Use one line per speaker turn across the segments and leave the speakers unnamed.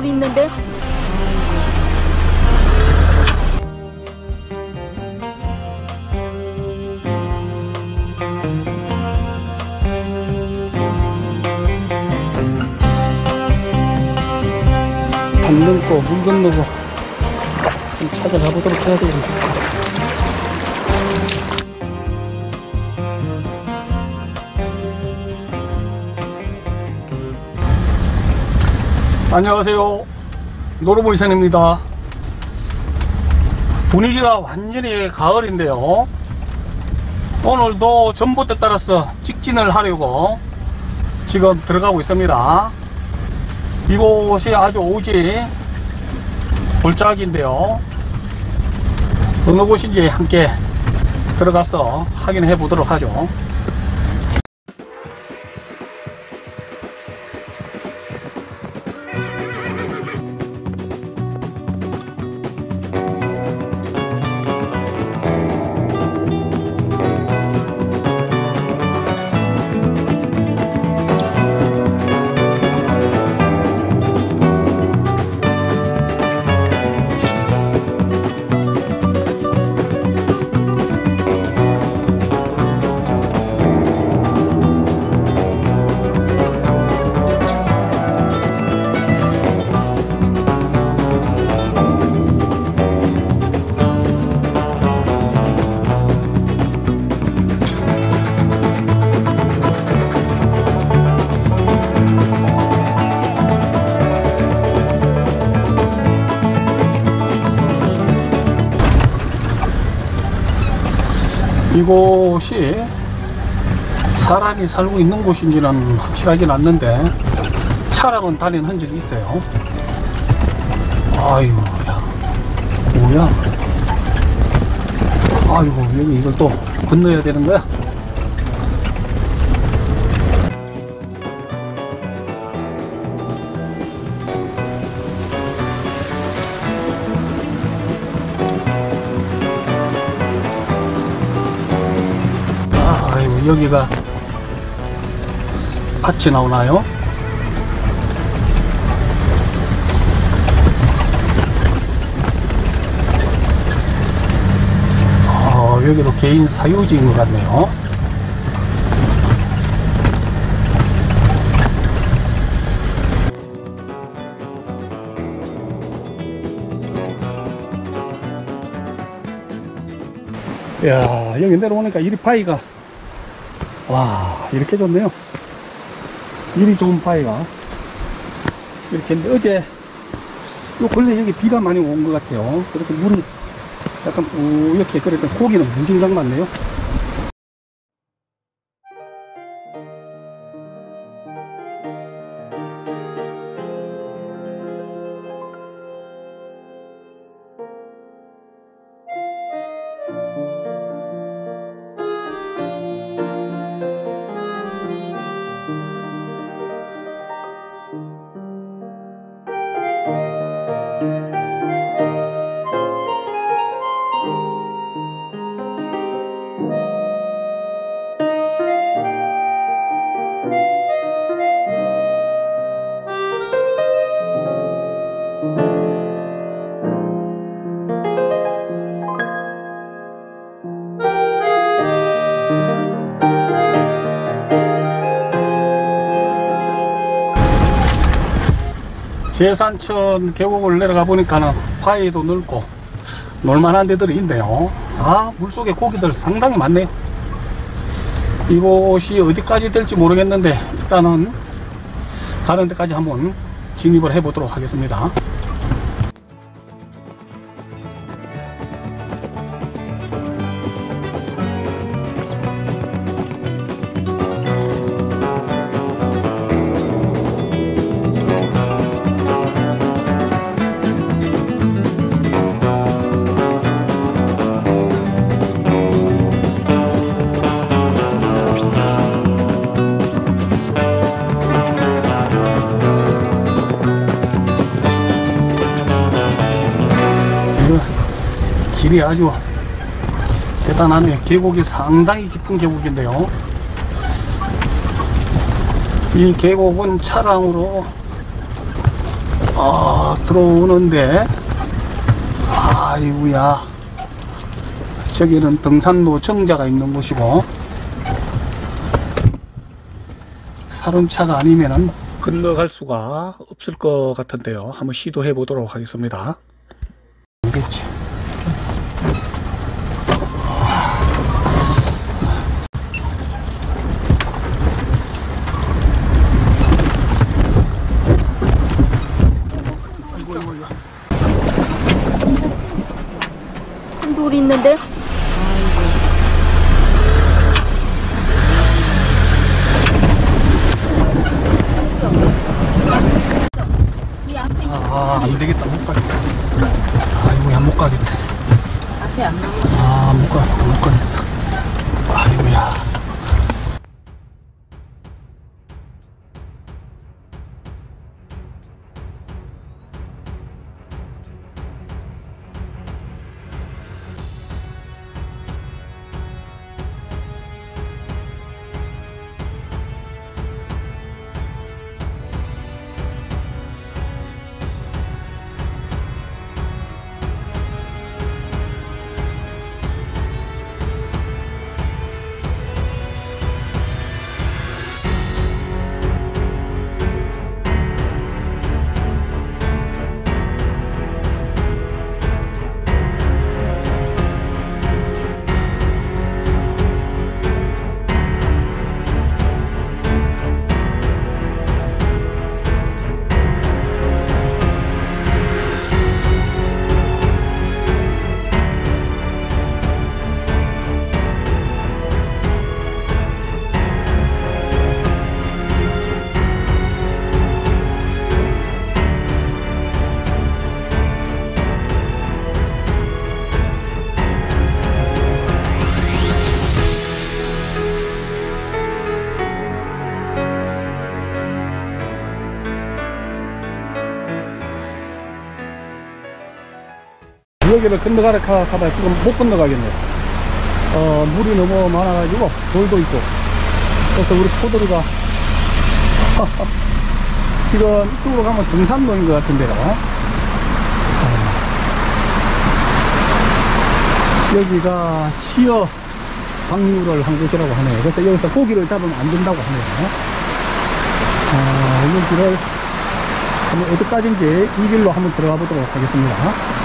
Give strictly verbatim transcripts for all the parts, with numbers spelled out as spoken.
돌이 있는데.
안 넘고 물 건너고 좀 찾아가 보도록 해야 되겠네. 안녕하세요, 노르보 이산입니다. 분위기가 완전히 가을인데요, 오늘도 전봇대 따라서 직진을 하려고 지금 들어가고 있습니다. 이곳이 아주 오지 골짜기인데요, 어느 곳인지 함께 들어가서 확인해 보도록 하죠. 이곳이 사람이 살고 있는 곳인지는 확실하진 않는데 차량은 다니는 흔적이 있어요. 아이고야, 뭐야? 아이고, 여기 이걸 또 건너야 되는 거야? 여기가 밭이 나오나요? 어, 여기도 개인 사유지인 것 같네요. 야, 여기 내려오니까 이리 바위가, 와, 이렇게 좋네요. 이리 좋은 바위가 이렇게. 근데 어제 요 근래 여기 비가 많이 온 것 같아요. 그래서 물이 약간 뿌옇게, 그래도 고기는 무진장 같네요. 제산천 계곡을 내려가 보니까는 바위도 넓고 놀만한 데들이 있네요. 아, 물속에 고기들 상당히 많네요. 이곳이 어디까지 될지 모르겠는데 일단은 가는 데까지 한번 진입을 해 보도록 하겠습니다. 길이 아주 대단하네요. 계곡이 상당히 깊은 계곡인데요, 이 계곡은 차량으로 아, 들어오는데, 아이고야. 저기는 등산로 정자가 있는 곳이고, 사륜차가 아니면은 건너갈 수가 없을 것 같은데요. 한번 시도해 보도록 하겠습니다. 그렇지.
큰 돌이 있는데?
아, 안 되겠다. 못 가겠다. 아이고야, 못 가겠다.
앞에 안 나와.
아, 못 가겠다. 못 가겠어. 아이고야. 여기를 건너가라 하다 지금 못 건너가겠네. 어, 물이 너무 많아가지고 돌도 있고. 그래서 우리 포도리가 지금 이쪽으로 가면 등산로인 것 같은데요. 어, 여기가 치어 방류를 한 곳이라고 하네요. 그래서 여기서 고기를 잡으면 안 된다고 하네요. 어, 여기를 한번 어디까지인지 이 길로 한번 들어가 보도록 하겠습니다.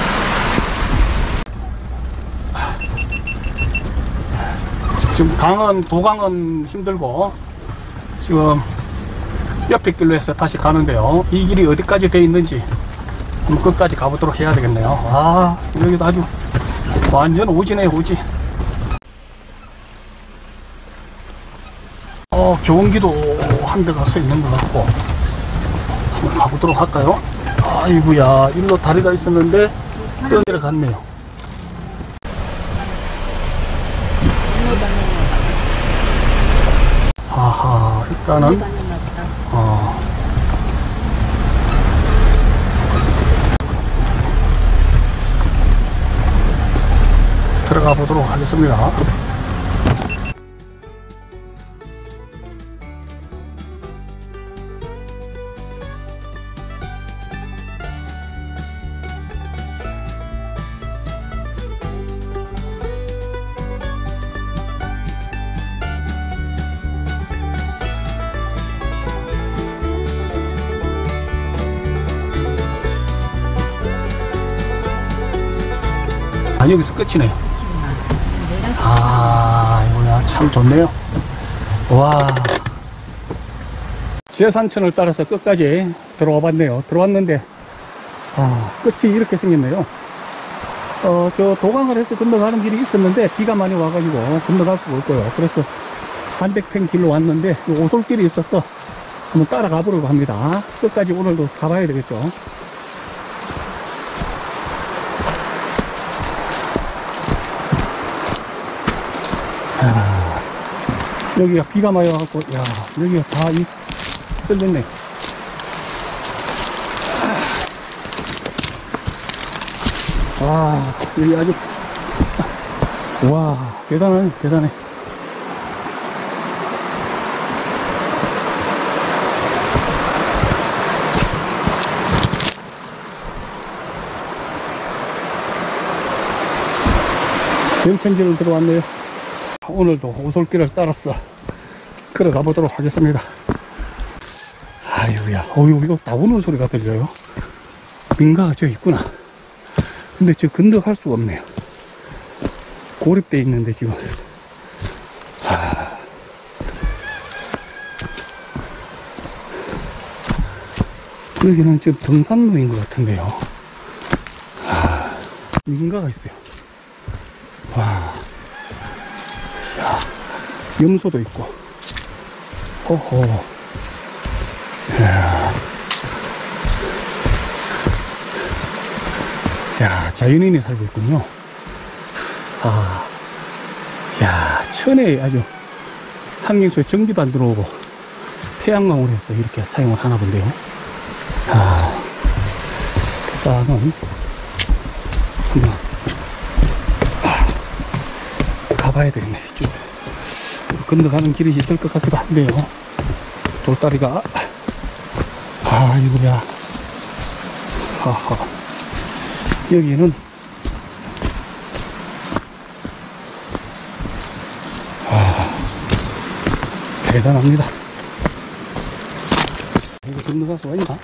지금 강은, 도강은 힘들고, 지금 옆에 길로 해서 다시 가는데요. 이 길이 어디까지 돼 있는지 한번 끝까지 가보도록 해야 되겠네요. 아, 여기도 아주 완전 오지네요, 오지. 어, 경운기도 한 대가 서 있는 것 같고, 한번 가보도록 할까요? 아이고야, 일로 다리가 있었는데 떠내려갔네요. 아하, 일단은 어, 들어가 보도록 하겠습니다. 아, 여기서 끝이네요. 아, 이거야 참 좋네요. 와, 제산천을 따라서 끝까지 들어와 봤네요. 들어왔는데 아, 끝이 이렇게 생겼네요. 어, 저 도강을 해서 건너가는 길이 있었는데 비가 많이 와가지고 건너갈 수가 없고요. 그래서 반대편 길로 왔는데 오솔길이 있어서 한번 따라가 보려고 합니다. 끝까지 오늘도 가봐야 되겠죠. 아, 여기가 비가 많이 와갖고, 야, 여기가 다 이, 쓸렸네. 와, 여기 아주, 와, 대단해, 대단해. 연천지로 들어왔네요. 오늘도 오솔길을 따라서 걸어가 보도록 하겠습니다. 아유야, 어유, 이거 나오는 소리가 들려요. 민가가 저기 있구나. 근데 저 건너갈 수가 없네요. 고립되어 있는데 지금. 아. 여기는 지금 등산로인 것 같은데요. 아. 민가가 있어요. 와. 야. 염소도 있고. 호호. 야. 야, 자연인이 살고 있군요. 아, 야, 천에 아주 환경소에 전기도 안 들어오고 태양광으로 해서 이렇게 사용을 하나 본데요. 아, 일단은 한번 아, 가봐야 되겠네. 이쪽 건너가는 길이 있을 것 같기도 한데요. 돌다리가 아, 이거야. 하하. 여기는 아, 대단합니다. 이거 건너갈 수가 있나?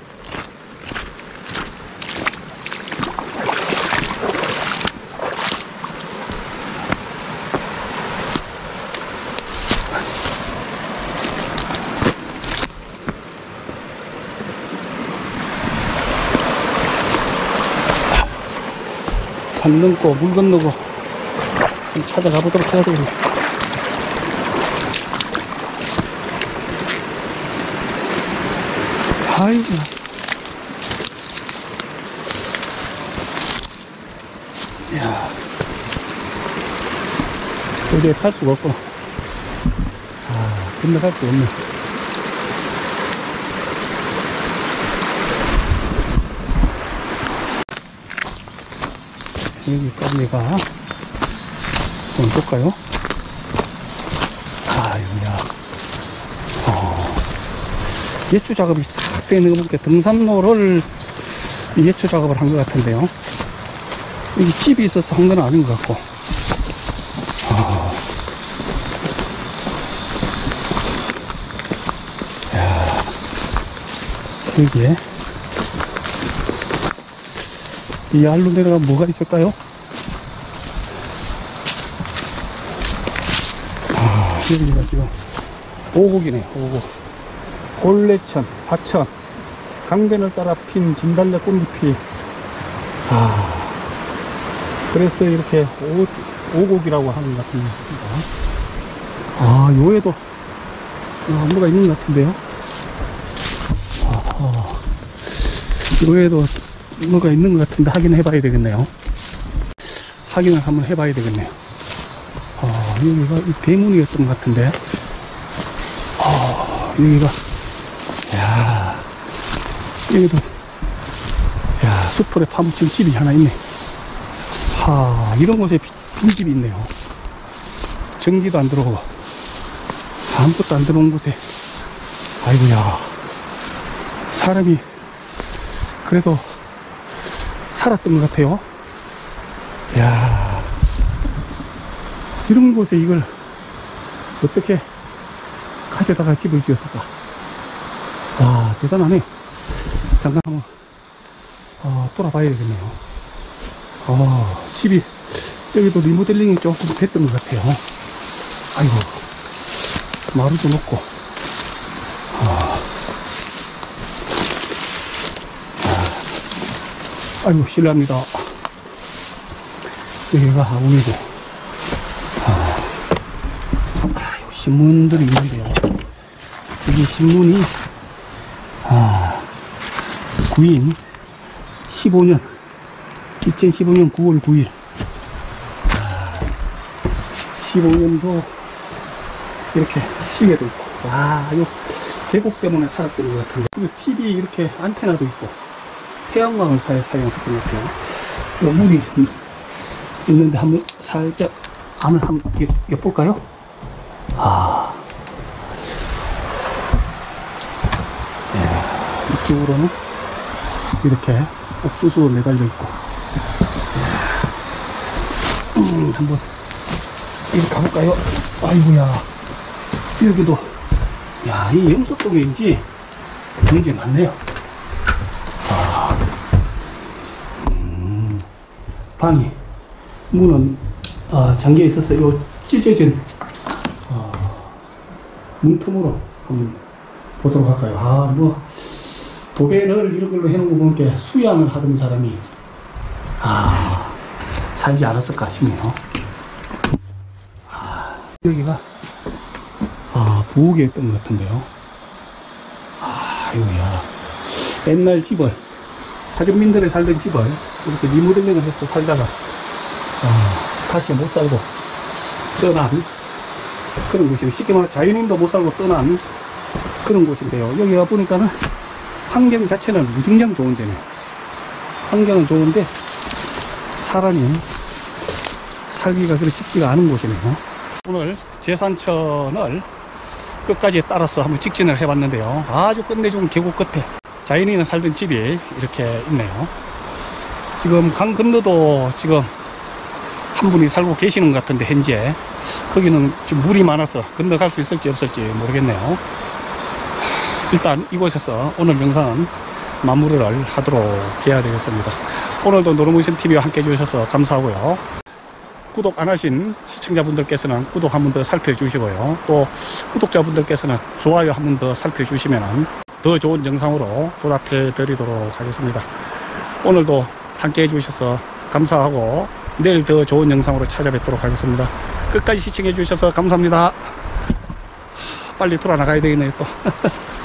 산 넘고 물 건너고 좀 찾아가 보도록 해야 되겠네. 아이고. 이야. 도저히 탈 수가 없구나. 아, 건너갈 수가 없네. 여기까지가 한번 볼까요? 아유야. 어. 예초 작업이 싹 되는 거 보니까 등산로를 예초 작업을 한 것 같은데요. 여기 집이 있어서 한 건 아닌 것 같고. 어. 야. 여기에 이 알로 내려가면 뭐가 있을까요? 아, 여기가 지금 오곡이네, 오곡. 골레천, 화천, 강변을 따라 핀 진달래 꽃잎이. 아, 그래서 이렇게 오, 오곡이라고 하는 것 같습니다. 아, 요에도 아, 뭐가 있는 것 같은데요? 아, 요에도 뭐가 있는 것 같은데 확인해 봐야 되겠네요. 확인을 한번 해 봐야 되겠네요. 아, 여기가 이 대문이었던 것 같은데. 아, 여기가, 야, 여기도, 야, 수풀에 파묻힌 집이 하나 있네. 하, 이런 곳에 빈집이 있네요. 전기도 안 들어오고, 아무것도 안 들어온 곳에, 아이고야, 사람이, 그래도, 살았던 것 같아요. 이야, 이런 곳에 이걸 어떻게 가져다가 집을 지었을까? 와, 대단하네. 잠깐 한번 어, 돌아봐야 되겠네요. 어, 집이 여기도 리모델링이 조금 됐던 것 같아요. 아이고, 마루도 놓고. 어. 아이고, 실례합니다. 여기가 하원이고. 아, 아이고, 신문들이 있는데요. 여기 신문이, 아, 구인 십오 년, 이천십오 년 구월 구일. 아, 십오 년도 이렇게 시계도 있고. 와, 요 제복 때문에 살았던 것 같은데. 그리고 티비 이렇게 안테나도 있고. 태양광을 사용했던 것 같아요. 물이 있는데 한번 살짝 안을 한번 엿볼까요? 아, 예, 이쪽으로는 이렇게 옥수수 매달려 있고. 음, 한번 이리 가볼까요? 아이고야. 여기도, 야, 이 영숙동인지 굉장히 많네요. 아, 음, 방이, 문은, 아, 잠겨 있어서 요 찢어진, 아, 문틈으로 한번 보도록 할까요? 아, 뭐, 도배를 이런 걸로 해놓은 거 보니까 수양을 하던 사람이, 아, 살지 않았을까 싶네요. 아, 여기가, 아, 부엌이었던 것 같은데요. 아, 이거야. 옛날 집을, 사전민들이 살던 집을 이렇게 리모델링을 해서 살다가, 아, 다시 못 살고 떠난 그런 곳이에요. 쉽게 말해 자연인도 못 살고 떠난 그런 곳인데요. 여기 와 보니까는 환경 자체는 무진장 좋은 데네요. 환경은 좋은데 사람이 살기가 그리 쉽지가 않은 곳이네요. 오늘 제산천을 끝까지 따라서 한번 직진을 해봤는데요. 아주 끝내준 계곡 끝에 자연인은 살던 집이 이렇게 있네요. 지금 강 건너도 지금 한 분이 살고 계시는 것 같은데 현재 거기는 지금 물이 많아서 건너갈 수 있을지 없을지 모르겠네요. 일단 이곳에서 오늘 영상은 마무리를 하도록 해야 되겠습니다. 오늘도 노르모션티비와 함께 해주셔서 감사하고요. 구독 안 하신 시청자분들께서는 구독 한 번 더 살펴주시고요. 또 구독자분들께서는 좋아요 한 번 더 살펴주시면 더 좋은 영상으로 보답해 드리도록 하겠습니다. 오늘도 함께 해주셔서 감사하고 내일 더 좋은 영상으로 찾아뵙도록 하겠습니다. 끝까지 시청해 주셔서 감사합니다. 빨리 돌아 나가야 되겠네요 또.